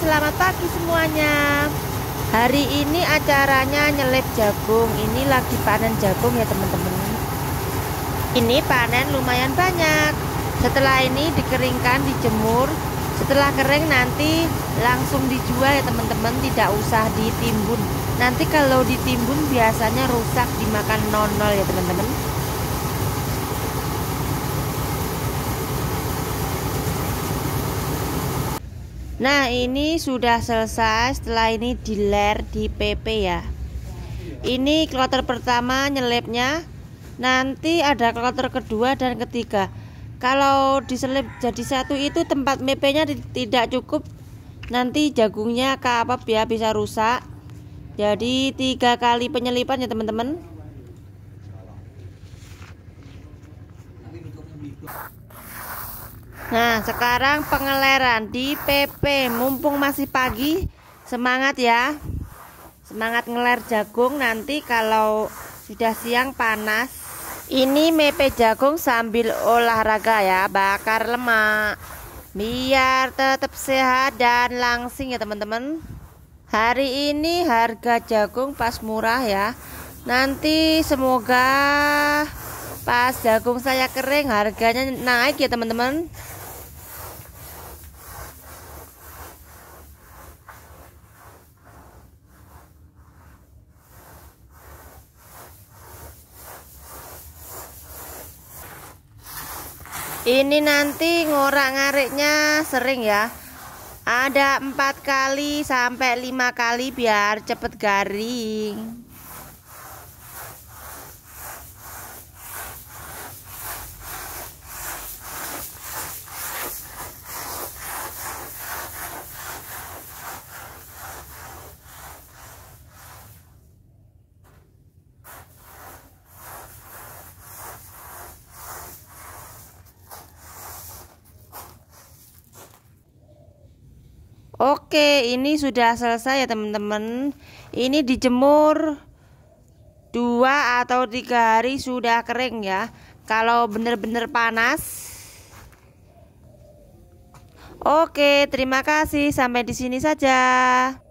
selamat pagi semuanya. Hari ini acaranya nyelip jagung. Ini lagi panen jagung ya teman-teman. Ini panen lumayan banyak. Setelah ini dikeringkan, dijemur. Setelah kering nanti langsung dijual ya teman-teman, tidak usah ditimbun. Nanti kalau ditimbun biasanya rusak, dimakan nonol ya teman-teman. Nah, ini sudah selesai. Setelah ini diler di PP ya. Ini kloter pertama nyelepnya. Nanti ada kloter kedua dan ketiga. Kalau diselip jadi satu itu tempat MP-nya tidak cukup. Nanti jagungnya keapap ya, bisa rusak. Jadi 3 kali penyelipan ya teman-teman. Nah, sekarang pengeleran di PP. Mumpung masih pagi, semangat ya. Semangat ngeler jagung, nanti kalau sudah siang panas. Ini mepe jagung sambil olahraga ya, bakar lemak. Biar tetap sehat dan langsing ya teman-teman. Hari ini harga jagung pas murah ya. Nanti semoga pas jagung saya kering harganya naik ya teman-teman. Ini nanti ngorak-ngariknya sering ya. Ada 4 kali sampai 5 kali biar cepet garing. Oke, ini sudah selesai ya teman-teman. Ini dijemur 2 atau 3 hari sudah kering ya. Kalau bener-bener panas. Oke, terima kasih. Sampai di sini saja.